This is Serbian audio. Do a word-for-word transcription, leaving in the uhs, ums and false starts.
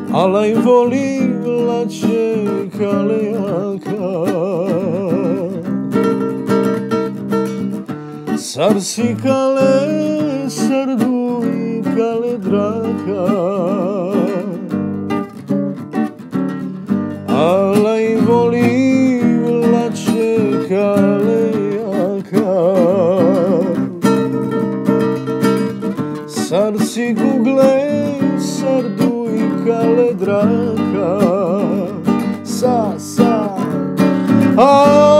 Alaj voli vlače kalejaka. Sar si kale sardu i kale draka. Alaj voli vlače kalejaka. Sar si gugle sardu i kale draka. Sa, sa, a